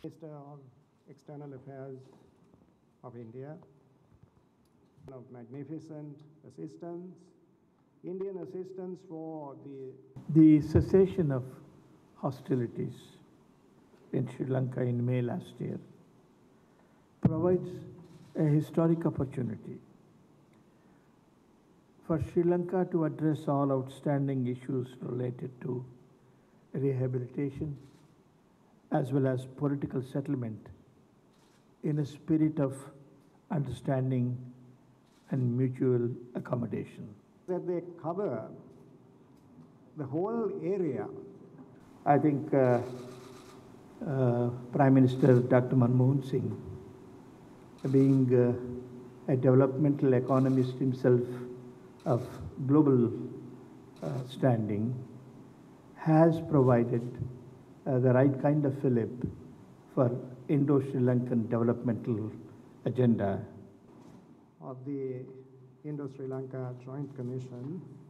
Minister of External Affairs of India, of magnificent assistance, Indian assistance for The cessation of hostilities in Sri Lanka in May last year provides a historic opportunity for Sri Lanka to address all outstanding issues related to rehabilitation as well as political settlement in a spirit of understanding and mutual accommodation. that they cover the whole area. I think Prime Minister Dr. Manmohan Singh, being a developmental economist himself of global standing, has provided the right kind of fillip for Indo-Sri Lankan developmental agenda. Of the Indo-Sri Lanka Joint Commission